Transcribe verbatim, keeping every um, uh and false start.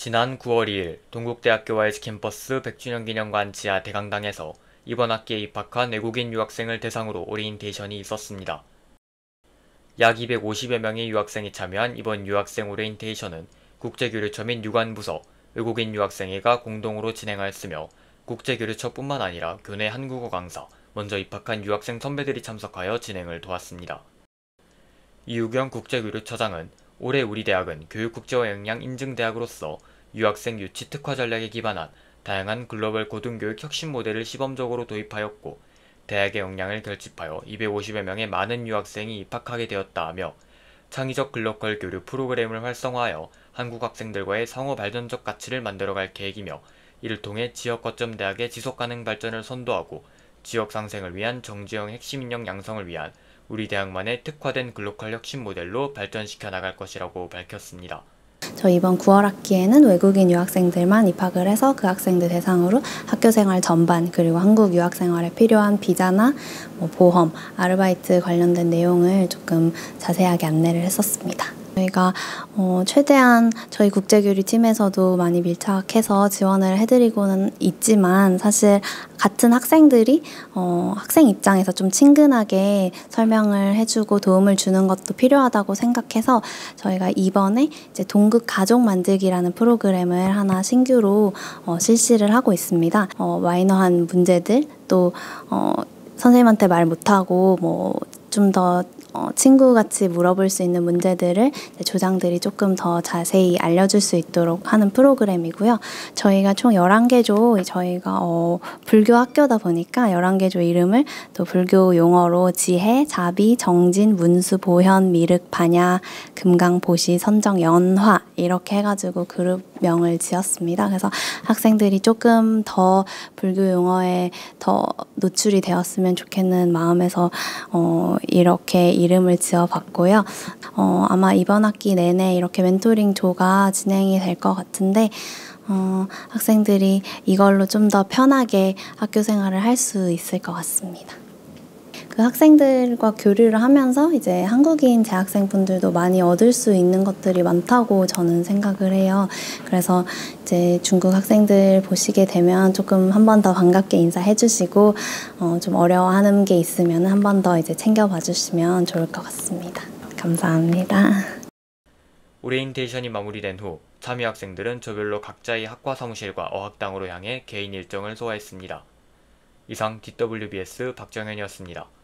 지난 구월 이일 동국대학교 와이즈 캠퍼스 백 주년 기념관 지하 대강당에서 이번 학기에 입학한 외국인 유학생을 대상으로 오리엔테이션이 있었습니다. 약 이백오십여 명의 유학생이 참여한 이번 유학생 오리엔테이션은 국제교류처 및 유관부서, 외국인 유학생회가 공동으로 진행하였으며 국제교류처뿐만 아니라 교내 한국어 강사, 먼저 입학한 유학생 선배들이 참석하여 진행을 도왔습니다. 이우경 국제교류처장은 올해 우리 대학은 교육국제화 역량 인증대학으로서 유학생 유치 특화 전략에 기반한 다양한 글로벌 고등교육 혁신 모델을 시범적으로 도입하였고 대학의 역량을 결집하여 이백오십여 명의 많은 유학생이 입학하게 되었다하며 창의적 글로컬 교류 프로그램을 활성화하여 한국 학생들과의 상호 발전적 가치를 만들어갈 계획이며 이를 통해 지역 거점 대학의 지속가능 발전을 선도하고 지역 상생을 위한 정지형 핵심 인력 양성을 위한 우리 대학만의 특화된 글로컬 혁신 모델로 발전시켜 나갈 것이라고 밝혔습니다. 저 이번 구월 학기에는 외국인 유학생들만 입학을 해서 그 학생들 대상으로 학교생활 전반 그리고 한국 유학생활에 필요한 비자나 뭐 보험, 아르바이트 관련된 내용을 조금 자세하게 안내를 했었습니다. 저희가 어, 최대한 저희 국제교류팀에서도 많이 밀착해서 지원을 해드리고는 있지만 사실 같은 학생들이 어, 학생 입장에서 좀 친근하게 설명을 해주고 도움을 주는 것도 필요하다고 생각해서 저희가 이번에 이제 동극 가족 만들기라는 프로그램을 하나 신규로 어, 실시를 하고 있습니다. 어, 마이너한 문제들 또 어, 선생님한테 말 못하고 뭐 좀 더 어, 친구같이 물어볼 수 있는 문제들을 조장들이 조금 더 자세히 알려줄 수 있도록 하는 프로그램이고요. 저희가 총 열한 개조, 저희가 어, 불교 학교다 보니까 열한 개조 이름을 또 불교 용어로 지혜, 자비, 정진, 문수, 보현, 미륵, 반야, 금강, 보시, 선정, 연화 이렇게 해가지고 그룹명을 지었습니다. 그래서 학생들이 조금 더 불교 용어에 더 노출이 되었으면 좋겠는 마음에서 어, 이렇게 이름을 지어봤고요. 어, 아마 이번 학기 내내 이렇게 멘토링 조가 진행이 될 것 같은데 어, 학생들이 이걸로 좀 더 편하게 학교 생활을 할 수 있을 것 같습니다. 그 학생들과 교류를 하면서 이제 한국인 재학생분들도 많이 얻을 수 있는 것들이 많다고 저는 생각을 해요. 그래서 이제 중국 학생들 보시게 되면 조금 한 번 더 반갑게 인사해 주시고 어, 좀 어려워하는 게 있으면 한 번 더 이제 챙겨봐 주시면 좋을 것 같습니다. 감사합니다. 오리엔테이션이 마무리된 후 참여 학생들은 조별로 각자의 학과 사무실과 어학당으로 향해 개인 일정을 소화했습니다. 이상 디더블유비에스 박정현이었습니다.